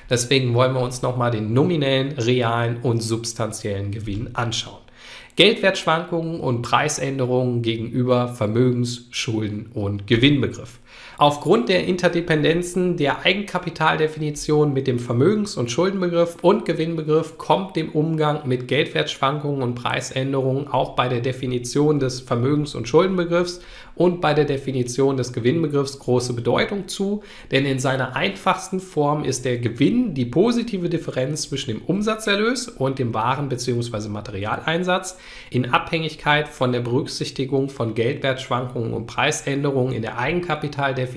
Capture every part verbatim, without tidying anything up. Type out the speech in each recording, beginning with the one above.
Deswegen wollen wir uns nochmal den nominellen, realen und substanziellen Gewinn anschauen. Geldwertschwankungen und Preisänderungen gegenüber Vermögens-, Schulden- und Gewinnbegriff. Aufgrund der Interdependenzen der Eigenkapitaldefinition mit dem Vermögens- und Schuldenbegriff und Gewinnbegriff kommt dem Umgang mit Geldwertschwankungen und Preisänderungen auch bei der Definition des Vermögens- und Schuldenbegriffs und bei der Definition des Gewinnbegriffs große Bedeutung zu, denn in seiner einfachsten Form ist der Gewinn die positive Differenz zwischen dem Umsatzerlös und dem Waren- bzw. Materialeinsatz in Abhängigkeit von der Berücksichtigung von Geldwertschwankungen und Preisänderungen in der Eigenkapitaldefinition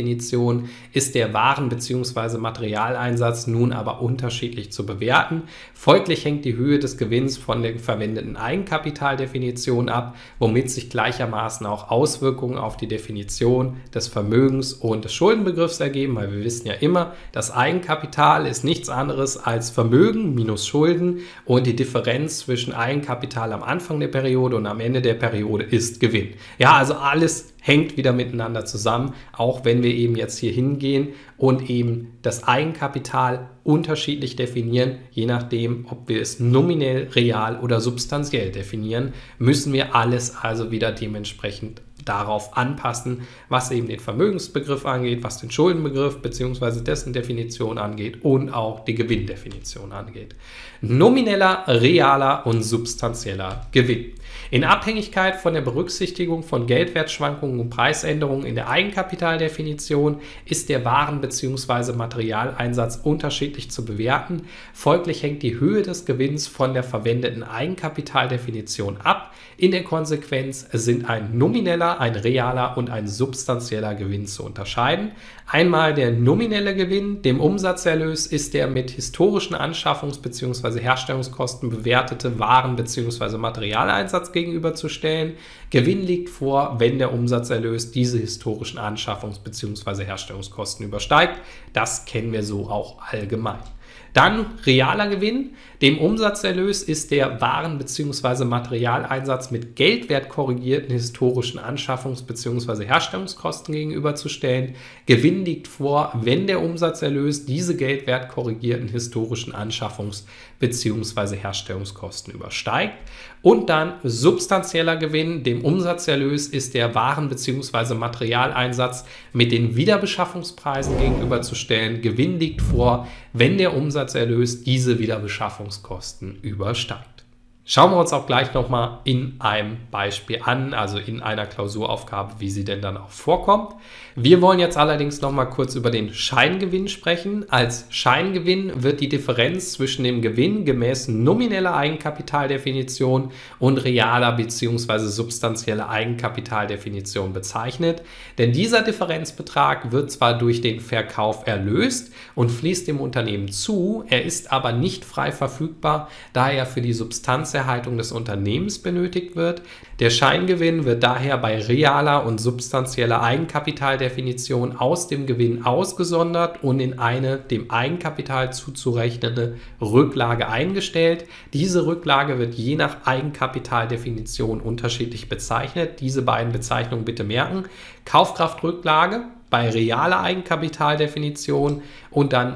ist der Waren- bzw. Materialeinsatz nun aber unterschiedlich zu bewerten. Folglich hängt die Höhe des Gewinns von der verwendeten Eigenkapitaldefinition ab, womit sich gleichermaßen auch Auswirkungen auf die Definition des Vermögens- und des Schuldenbegriffs ergeben, weil wir wissen ja immer, das Eigenkapital ist nichts anderes als Vermögen minus Schulden und die Differenz zwischen Eigenkapital am Anfang der Periode und am Ende der Periode ist Gewinn. Ja, also alles hängt wieder miteinander zusammen, auch wenn wir eben jetzt hier hingehen und eben das Eigenkapital unterschiedlich definieren, je nachdem, ob wir es nominell, real oder substanziell definieren, müssen wir alles also wieder dementsprechend darauf anpassen, was eben den Vermögensbegriff angeht, was den Schuldenbegriff bzw. dessen Definition angeht und auch die Gewinndefinition angeht. Nomineller, realer und substanzieller Gewinn. In Abhängigkeit von der Berücksichtigung von Geldwertschwankungen und Preisänderungen in der Eigenkapitaldefinition ist der Waren- bzw. Materialeinsatz unterschiedlich zu bewerten. Folglich hängt die Höhe des Gewinns von der verwendeten Eigenkapitaldefinition ab. In der Konsequenz sind ein nomineller, ein realer und ein substanzieller Gewinn zu unterscheiden. Einmal der nominelle Gewinn, dem Umsatzerlös ist der mit historischen Anschaffungs- bzw. Herstellungskosten bewertete Waren- bzw. Materialeinsatz gegenüberzustellen. Gewinn liegt vor, wenn der Umsatzerlös diese historischen Anschaffungs- bzw. Herstellungskosten übersteigt. Das kennen wir so auch allgemein. Dann realer Gewinn. Dem Umsatzerlös ist der Waren- bzw. Materialeinsatz mit Geldwert korrigierten historischen Anschaffungs- bzw. Herstellungskosten gegenüberzustellen. Gewinn liegt vor, wenn der Umsatzerlös diese Geldwert korrigierten historischen Anschaffungs- bzw. Herstellungskosten übersteigt. Und dann substanzieller Gewinn. Dem Umsatzerlös ist der Waren- bzw. Materialeinsatz mit den Wiederbeschaffungspreisen gegenüberzustellen. Gewinn liegt vor, wenn der Umsatzerlös diese Wiederbeschaffungskosten übersteigt. Schauen wir uns auch gleich nochmal in einem Beispiel an, also in einer Klausuraufgabe, wie sie denn dann auch vorkommt. Wir wollen jetzt allerdings nochmal kurz über den Scheingewinn sprechen. Als Scheingewinn wird die Differenz zwischen dem Gewinn gemäß nomineller Eigenkapitaldefinition und realer bzw. substanzieller Eigenkapitaldefinition bezeichnet. Denn dieser Differenzbetrag wird zwar durch den Verkauf erlöst und fließt dem Unternehmen zu, er ist aber nicht frei verfügbar, da er für die Substanzerhaltung des Unternehmens benötigt wird. Der Scheingewinn wird daher bei realer und substanzieller Eigenkapitaldefinition aus dem Gewinn ausgesondert und in eine dem Eigenkapital zuzurechnende Rücklage eingestellt. Diese Rücklage wird je nach Eigenkapitaldefinition unterschiedlich bezeichnet. Diese beiden Bezeichnungen bitte merken. Kaufkraftrücklage bei realer Eigenkapitaldefinition und dann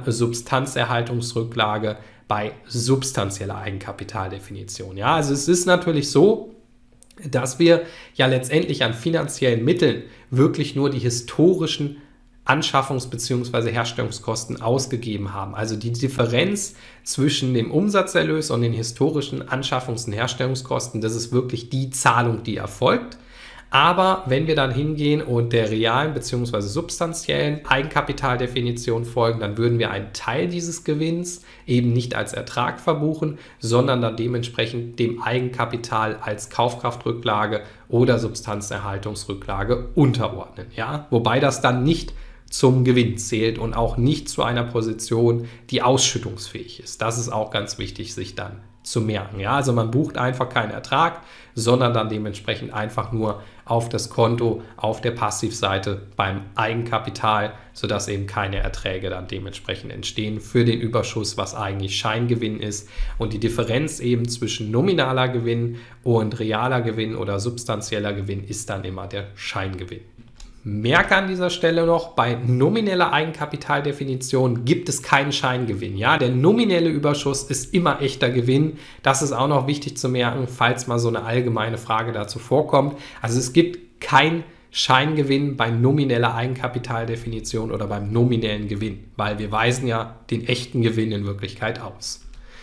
Substanzerhaltungsrücklage bei substanzieller Eigenkapitaldefinition. Ja, also es ist natürlich so, dass wir ja letztendlich an finanziellen Mitteln wirklich nur die historischen Anschaffungs- bzw. Herstellungskosten ausgegeben haben. Also die Differenz zwischen dem Umsatzerlös und den historischen Anschaffungs- und Herstellungskosten, das ist wirklich die Zahlung, die erfolgt. Aber wenn wir dann hingehen und der realen bzw. substanziellen Eigenkapitaldefinition folgen, dann würden wir einen Teil dieses Gewinns eben nicht als Ertrag verbuchen, sondern dann dementsprechend dem Eigenkapital als Kaufkraftrücklage oder Substanzerhaltungsrücklage unterordnen. Ja? Wobei das dann nicht zum Gewinn zählt und auch nicht zu einer Position, die ausschüttungsfähig ist. Das ist auch ganz wichtig, sich dann zu merken. Ja, also man bucht einfach keinen Ertrag, sondern dann dementsprechend einfach nur auf das Konto auf der Passivseite beim Eigenkapital, sodass eben keine Erträge dann dementsprechend entstehen für den Überschuss, was eigentlich Scheingewinn ist. Und die Differenz eben zwischen nominaler Gewinn und realer Gewinn oder substanzieller Gewinn ist dann immer der Scheingewinn. Merke an dieser Stelle noch, bei nomineller Eigenkapitaldefinition gibt es keinen Scheingewinn. Ja, der nominelle Überschuss ist immer echter Gewinn. Das ist auch noch wichtig zu merken, falls mal so eine allgemeine Frage dazu vorkommt. Also es gibt kein Scheingewinn bei nomineller Eigenkapitaldefinition oder beim nominellen Gewinn, weil wir weisen ja den echten Gewinn in Wirklichkeit aus.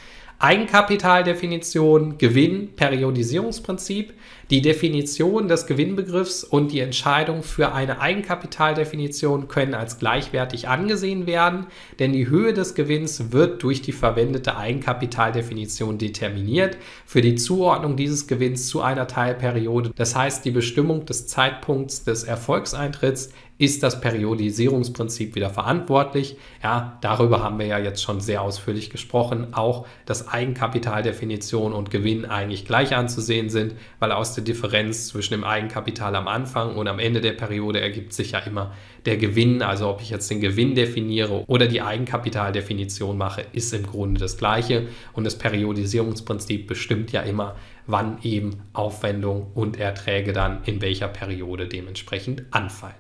Eigenkapitaldefinition, Gewinn, Periodisierungsprinzip. Die Definition des Gewinnbegriffs und die Entscheidung für eine Eigenkapitaldefinition können als gleichwertig angesehen werden, denn die Höhe des Gewinns wird durch die verwendete Eigenkapitaldefinition determiniert. Für die Zuordnung dieses Gewinns zu einer Teilperiode, das heißt die Bestimmung des Zeitpunkts des Erfolgseintritts, ist das Periodisierungsprinzip wieder verantwortlich. Ja, darüber haben wir ja jetzt schon sehr ausführlich gesprochen, auch dass Eigenkapitaldefinition und Gewinn eigentlich gleich anzusehen sind, weil aus der Differenz zwischen dem Eigenkapital am Anfang und am Ende der Periode ergibt sich ja immer der Gewinn. Also ob ich jetzt den Gewinn definiere oder die Eigenkapitaldefinition mache, ist im Grunde das Gleiche. Und das Periodisierungsprinzip bestimmt ja immer, wann eben Aufwendungen und Erträge dann in welcher Periode dementsprechend anfallen.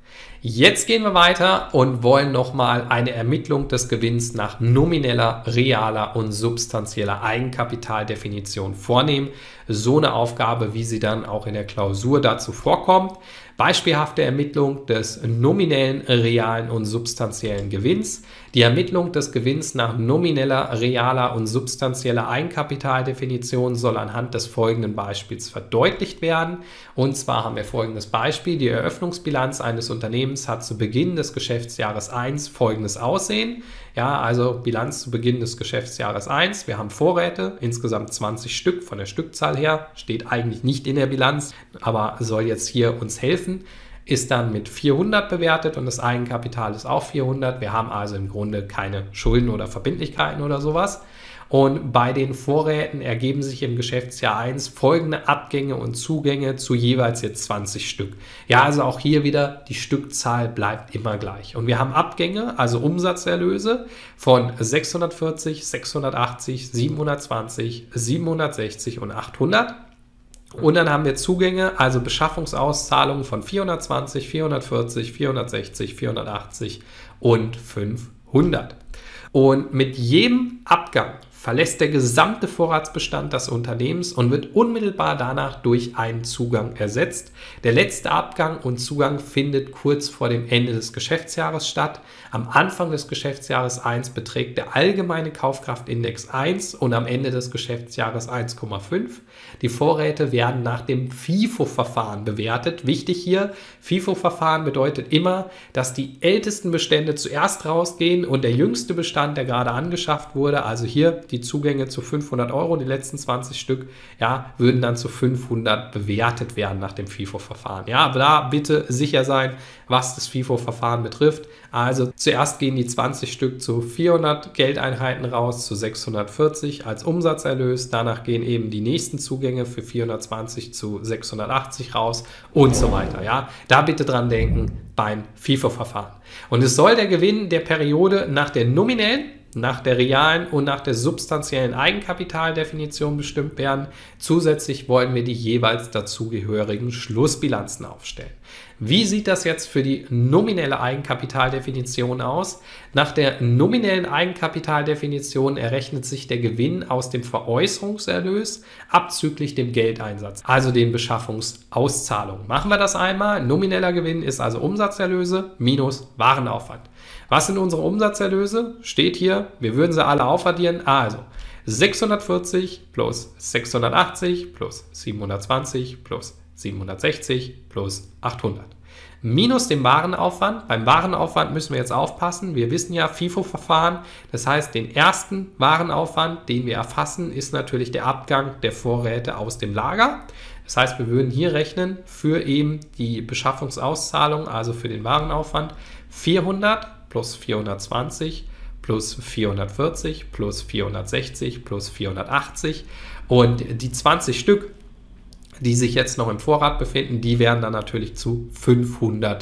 Jetzt gehen wir weiter und wollen nochmal eine Ermittlung des Gewinns nach nomineller, realer und substanzieller Eigenkapitaldefinition vornehmen. So eine Aufgabe, wie sie dann auch in der Klausur dazu vorkommt. Beispielhafte Ermittlung des nominellen, realen und substanziellen Gewinns. Die Ermittlung des Gewinns nach nomineller, realer und substanzieller Eigenkapitaldefinition soll anhand des folgenden Beispiels verdeutlicht werden. Und zwar haben wir folgendes Beispiel. Die Eröffnungsbilanz eines Unternehmens hat zu Beginn des Geschäftsjahres eins folgendes Aussehen. Ja, also Bilanz zu Beginn des Geschäftsjahres eins. Wir haben Vorräte, insgesamt zwanzig Stück von der Stückzahl her. Steht eigentlich nicht in der Bilanz, aber soll jetzt hier uns helfen. Ist dann mit vierhundert bewertet und das Eigenkapital ist auch vierhundert. Wir haben also im Grunde keine Schulden oder Verbindlichkeiten oder sowas. Und bei den Vorräten ergeben sich im Geschäftsjahr eins folgende Abgänge und Zugänge zu jeweils jetzt zwanzig Stück. Ja, also auch hier wieder, die Stückzahl bleibt immer gleich. Und wir haben Abgänge, also Umsatzerlöse von sechshundertvierzig, sechshundertachtzig, siebenhundertzwanzig, siebenhundertsechzig und achthundert. Und dann haben wir Zugänge, also Beschaffungsauszahlungen von vierhundertzwanzig, vierhundertvierzig, vierhundertsechzig, vierhundertachtzig und fünfhundert. Und mit jedem Abgang verlässt der gesamte Vorratsbestand des Unternehmens und wird unmittelbar danach durch einen Zugang ersetzt. Der letzte Abgang und Zugang findet kurz vor dem Ende des Geschäftsjahres statt. Am Anfang des Geschäftsjahres eins beträgt der allgemeine Kaufkraftindex eins und am Ende des Geschäftsjahres eins Komma fünf. Die Vorräte werden nach dem FIFO-Verfahren bewertet. Wichtig hier, FIFO-Verfahren bedeutet immer, dass die ältesten Bestände zuerst rausgehen und der jüngste Bestand, der gerade angeschafft wurde, also hier die Zugänge zu fünfhundert Euro, die letzten zwanzig Stück, ja, würden dann zu fünfhundert bewertet werden nach dem FIFO-Verfahren. Ja, aber da bitte sicher sein, was das FIFO-Verfahren betrifft. Also zuerst gehen die zwanzig Stück zu vierhundert Geldeinheiten raus, zu sechshundertvierzig als Umsatzerlös. Danach gehen eben die nächsten Zugänge für vierhundertzwanzig zu sechshundertachtzig raus und so weiter. Ja, da bitte dran denken beim FIFO-Verfahren. Und es soll der Gewinn der Periode nach der nominellen, nach der realen und nach der substanziellen Eigenkapitaldefinition bestimmt werden. Zusätzlich wollen wir die jeweils dazugehörigen Schlussbilanzen aufstellen. Wie sieht das jetzt für die nominelle Eigenkapitaldefinition aus? Nach der nominellen Eigenkapitaldefinition errechnet sich der Gewinn aus dem Veräußerungserlös abzüglich dem Geldeinsatz, also den Beschaffungsauszahlungen. Machen wir das einmal. Nomineller Gewinn ist also Umsatzerlöse minus Warenaufwand. Was sind unsere Umsatzerlöse? Steht hier, wir würden sie alle aufaddieren. Also sechshundertvierzig plus sechshundertachtzig plus siebenhundertzwanzig plus siebenhundertsechzig plus achthundert. Minus dem Warenaufwand. Beim Warenaufwand müssen wir jetzt aufpassen. Wir wissen ja, FIFO-Verfahren, das heißt, den ersten Warenaufwand, den wir erfassen, ist natürlich der Abgang der Vorräte aus dem Lager. Das heißt, wir würden hier rechnen für eben die Beschaffungsauszahlung, also für den Warenaufwand, vierhundert plus vierhundertzwanzig plus vierhundertvierzig plus vierhundertsechzig plus vierhundertachtzig und die zwanzig Stück, die sich jetzt noch im Vorrat befinden, die werden dann natürlich zu fünfhundert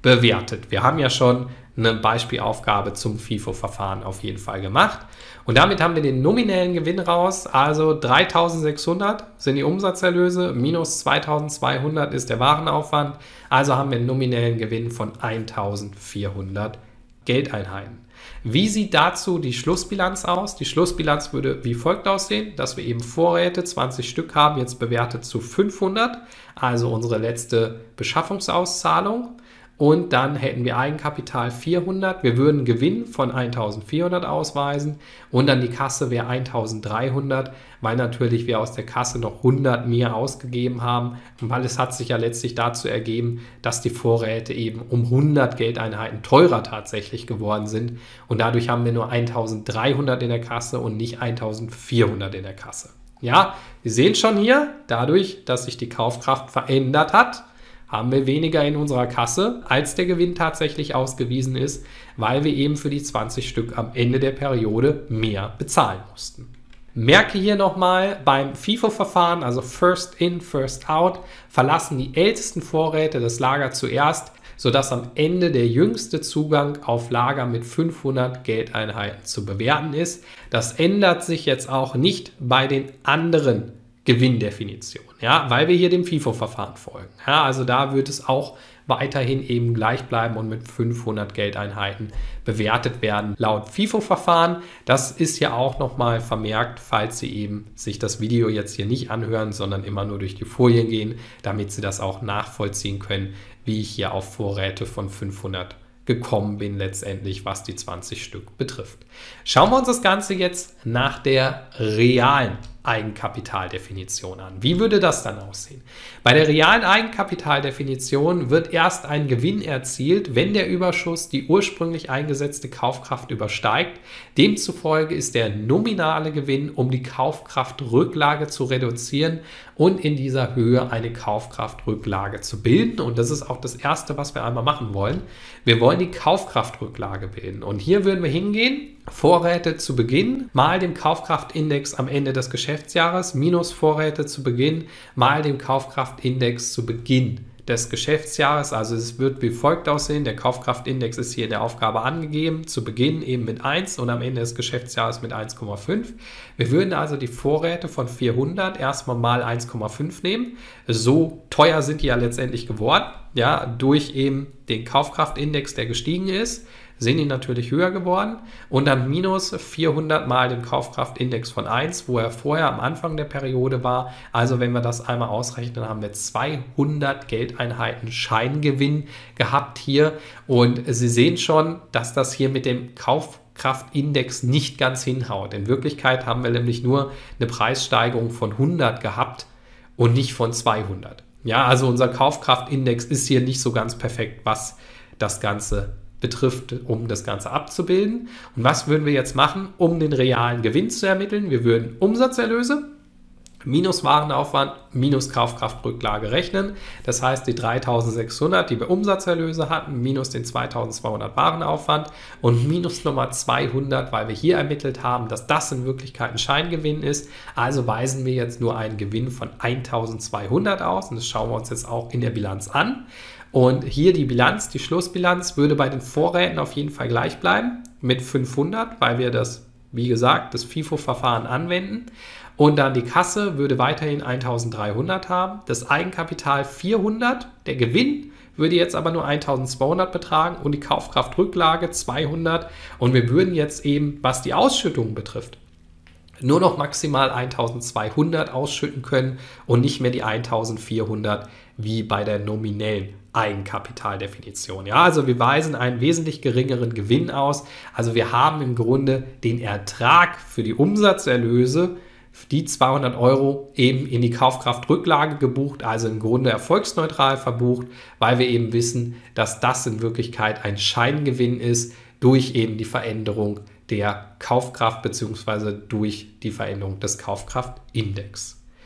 bewertet. Wir haben ja schon eine Beispielaufgabe zum FIFO-Verfahren auf jeden Fall gemacht. Und damit haben wir den nominellen Gewinn raus, also dreitausendsechshundert sind die Umsatzerlöse, minus zweitausendzweihundert ist der Warenaufwand, also haben wir einen nominellen Gewinn von eintausendvierhundert Geldeinheiten. Wie sieht dazu die Schlussbilanz aus? Die Schlussbilanz würde wie folgt aussehen, dass wir eben Vorräte, zwanzig Stück haben, jetzt bewertet zu fünfhundert, also unsere letzte Beschaffungsauszahlung. Und dann hätten wir Eigenkapital vierhundert, wir würden Gewinn von eintausendvierhundert ausweisen und dann die Kasse wäre eintausenddreihundert, weil natürlich wir aus der Kasse noch hundert mehr ausgegeben haben, weil es hat sich ja letztlich dazu ergeben, dass die Vorräte eben um hundert Geldeinheiten teurer tatsächlich geworden sind und dadurch haben wir nur eintausenddreihundert in der Kasse und nicht eintausendvierhundert in der Kasse. Ja, Sie sehen schon hier, dadurch, dass sich die Kaufkraft verändert hat, haben wir weniger in unserer Kasse, als der Gewinn tatsächlich ausgewiesen ist, weil wir eben für die zwanzig Stück am Ende der Periode mehr bezahlen mussten. Merke hier nochmal, beim FIFO-Verfahren, also First In, First Out, verlassen die ältesten Vorräte das Lager zuerst, sodass am Ende der jüngste Zugang auf Lager mit fünfhundert Geldeinheiten zu bewerten ist. Das ändert sich jetzt auch nicht bei den anderen Gewinndefinition, ja, weil wir hier dem FIFO-Verfahren folgen. Ja, also da wird es auch weiterhin eben gleich bleiben und mit fünfhundert Geldeinheiten bewertet werden laut FIFO-Verfahren. Das ist ja auch nochmal vermerkt, falls Sie eben sich das Video jetzt hier nicht anhören, sondern immer nur durch die Folien gehen, damit Sie das auch nachvollziehen können, wie ich hier auf Vorräte von fünfhundert gekommen bin letztendlich, was die zwanzig Stück betrifft. Schauen wir uns das Ganze jetzt nach der realen Eigenkapitaldefinition an. Wie würde das dann aussehen? Bei der realen Eigenkapitaldefinition wird erst ein Gewinn erzielt, wenn der Überschuss die ursprünglich eingesetzte Kaufkraft übersteigt. Demzufolge ist der nominale Gewinn, um die Kaufkraftrücklage zu reduzieren und in dieser Höhe eine Kaufkraftrücklage zu bilden. Und das ist auch das Erste, was wir einmal machen wollen. Wir wollen die Kaufkraftrücklage bilden. Und hier würden wir hingehen, Vorräte zu Beginn mal dem Kaufkraftindex am Ende des Geschäftsjahres minus Vorräte zu Beginn mal dem Kaufkraftindex zu Beginn des Geschäftsjahres. Also es wird wie folgt aussehen. Der Kaufkraftindex ist hier in der Aufgabe angegeben, zu Beginn eben mit eins und am Ende des Geschäftsjahres mit eins Komma fünf. Wir würden also die Vorräte von vierhundert erstmal mal eins Komma fünf nehmen. So teuer sind die ja letztendlich geworden, ja, durch eben den Kaufkraftindex, der gestiegen ist, sind die natürlich höher geworden und dann minus vierhundert mal den Kaufkraftindex von eins, wo er vorher am Anfang der Periode war. Also wenn wir das einmal ausrechnen, haben wir zweihundert Geldeinheiten Scheingewinn gehabt hier und Sie sehen schon, dass das hier mit dem Kaufkraftindex nicht ganz hinhaut. In Wirklichkeit haben wir nämlich nur eine Preissteigerung von hundert gehabt und nicht von zweihundert. Ja, also unser Kaufkraftindex ist hier nicht so ganz perfekt, was das Ganze betrifft, um das Ganze abzubilden. Und was würden wir jetzt machen, um den realen Gewinn zu ermitteln? Wir würden Umsatzerlöse minus Warenaufwand minus Kaufkraftrücklage rechnen. Das heißt, die dreitausendsechshundert, die wir Umsatzerlöse hatten, minus den zweitausendzweihundert Warenaufwand und minus nochmal zweihundert, weil wir hier ermittelt haben, dass das in Wirklichkeit ein Scheingewinn ist. Also weisen wir jetzt nur einen Gewinn von eintausendzweihundert aus und das schauen wir uns jetzt auch in der Bilanz an. Und hier die Bilanz, die Schlussbilanz würde bei den Vorräten auf jeden Fall gleich bleiben mit fünfhundert, weil wir das, wie gesagt, das FIFO-Verfahren anwenden. Und dann die Kasse würde weiterhin eintausenddreihundert haben, das Eigenkapital vierhundert, der Gewinn würde jetzt aber nur eintausendzweihundert betragen und die Kaufkraftrücklage zweihundert. Und wir würden jetzt eben, was die Ausschüttung betrifft, nur noch maximal eintausendzweihundert ausschütten können und nicht mehr die eintausendvierhundert wie bei der nominellen Eigenkapitaldefinition. Ja, also wir weisen einen wesentlich geringeren Gewinn aus. Also wir haben im Grunde den Ertrag für die Umsatzerlöse, die zweihundert Euro eben in die Kaufkraftrücklage gebucht, also im Grunde erfolgsneutral verbucht, weil wir eben wissen, dass das in Wirklichkeit ein Scheingewinn ist durch eben die Veränderung der Kaufkraft bzw. durch die Veränderung des Kaufkraftindex.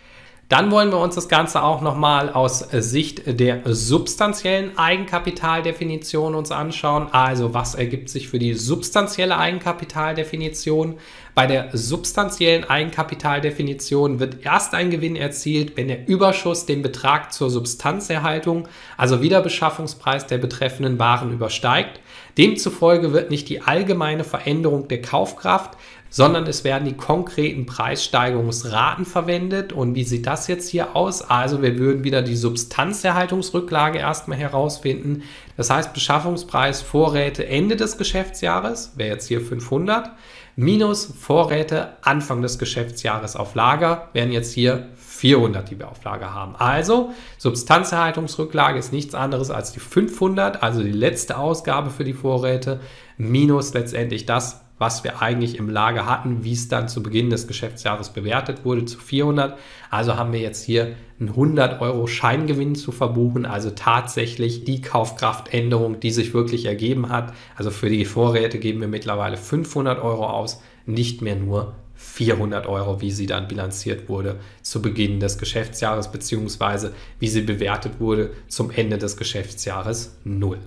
Dann wollen wir uns das Ganze auch nochmal aus Sicht der substanziellen Eigenkapitaldefinition uns anschauen. Also was ergibt sich für die substanzielle Eigenkapitaldefinition? Bei der substanziellen Eigenkapitaldefinition wird erst ein Gewinn erzielt, wenn der Überschuss den Betrag zur Substanzerhaltung, also Wiederbeschaffungspreis der betreffenden Waren, übersteigt. Demzufolge wird nicht die allgemeine Veränderung der Kaufkraft, sondern es werden die konkreten Preissteigerungsraten verwendet. Und wie sieht das jetzt hier aus? Also wir würden wieder die Substanzerhaltungsrücklage erstmal herausfinden. Das heißt, Beschaffungspreis Vorräte Ende des Geschäftsjahres, wäre jetzt hier fünfhundert, minus Vorräte Anfang des Geschäftsjahres auf Lager, wären jetzt hier vierhundert, die wir auf Lager haben. Also Substanzerhaltungsrücklage ist nichts anderes als die fünfhundert, also die letzte Ausgabe für die Vorräte, minus letztendlich das, was wir eigentlich im Lager hatten, wie es dann zu Beginn des Geschäftsjahres bewertet wurde, zu vierhundert. Also haben wir jetzt hier einen hundert Euro Scheingewinn zu verbuchen, also tatsächlich die Kaufkraftänderung, die sich wirklich ergeben hat. Also für die Vorräte geben wir mittlerweile fünfhundert Euro aus, nicht mehr nur vierhundert Euro, wie sie dann bilanziert wurde zu Beginn des Geschäftsjahres, beziehungsweise wie sie bewertet wurde zum Ende des Geschäftsjahres null.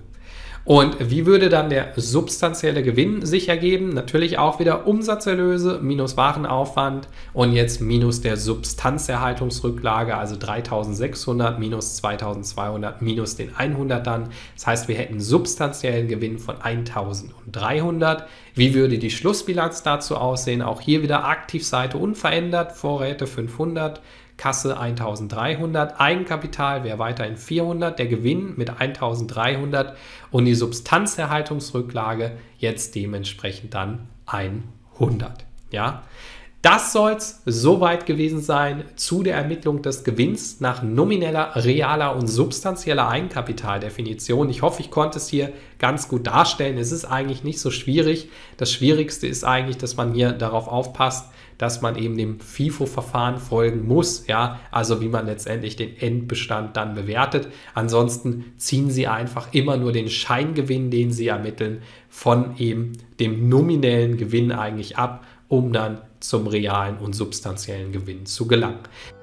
Und wie würde dann der substanzielle Gewinn sich ergeben? Natürlich auch wieder Umsatzerlöse minus Warenaufwand und jetzt minus der Substanzerhaltungsrücklage, also dreitausendsechshundert minus zweitausendzweihundert minus den hundert dann. Das heißt, wir hätten substanziellen Gewinn von eintausenddreihundert. Wie würde die Schlussbilanz dazu aussehen? Auch hier wieder Aktivseite unverändert, Vorräte fünfhundert, Kasse eintausenddreihundert, Eigenkapital wäre weiterhin vierhundert, der Gewinn mit eintausenddreihundert und die Substanzerhaltungsrücklage jetzt dementsprechend dann hundert. Ja? Das soll es soweit gewesen sein zu der Ermittlung des Gewinns nach nomineller, realer und substanzieller Eigenkapitaldefinition. Ich hoffe, ich konnte es hier ganz gut darstellen. Es ist eigentlich nicht so schwierig. Das Schwierigste ist eigentlich, dass man hier darauf aufpasst, dass man eben dem FIFO-Verfahren folgen muss, ja, also wie man letztendlich den Endbestand dann bewertet. Ansonsten ziehen Sie einfach immer nur den Scheingewinn, den Sie ermitteln, von eben dem nominellen Gewinn eigentlich ab, um dann zum realen und substanziellen Gewinn zu gelangen.